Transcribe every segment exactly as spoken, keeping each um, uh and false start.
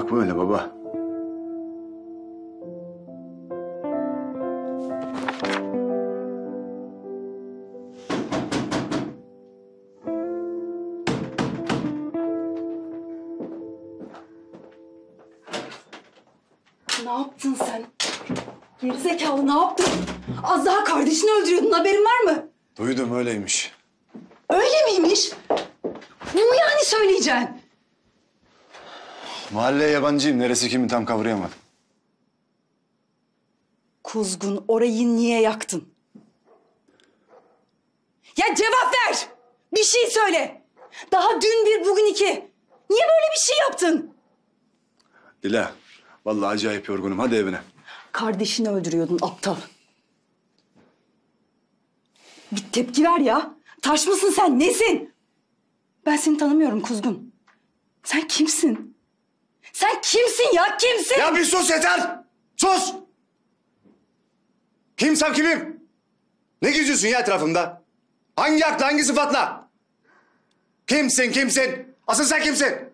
Yok böyle baba. Ne yaptın sen? Gerizekalı ne yaptın? Az daha kardeşini öldürüyordun, haberin var mı? Duydum, öyleymiş. Öyle miymiş? Bu mu yani söyleyeceksin? Mahalleye yabancıyım. Neresi kimin tam kavrayamadım. Kuzgun, orayı niye yaktın? Ya cevap ver! Bir şey söyle! Daha dün bir, bugün iki. Niye böyle bir şey yaptın? Dila, vallahi acayip yorgunum. Hadi evine. Kardeşini öldürüyordun aptal. Bir tepki ver ya. Taş mısın sen? Nesin? Ben seni tanımıyorum Kuzgun. Sen kimsin? Sen kimsin ya? Kimsin? Ya bir sus yeter! Sus! Kimsem kimim? Ne geziyorsun ya etrafımda? Hangi akla, hangi sıfatla? Kimsin, kimsin? Asıl sen kimsin?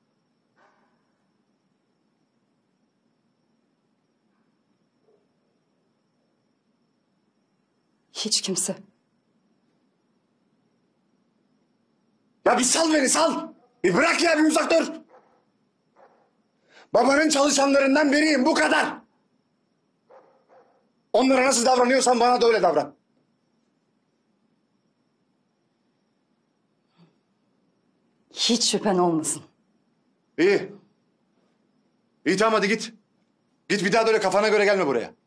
Hiç kimse. Ya bir sal beni, sal! Bir bırak ya, bir uzak dur! Babanın çalışanlarından biriyim, bu kadar! Onlara nasıl davranıyorsan bana da öyle davran. Hiç şüphen olmasın. İyi. İyi tamam, hadi git. Git, bir daha da öyle kafana göre gelme buraya.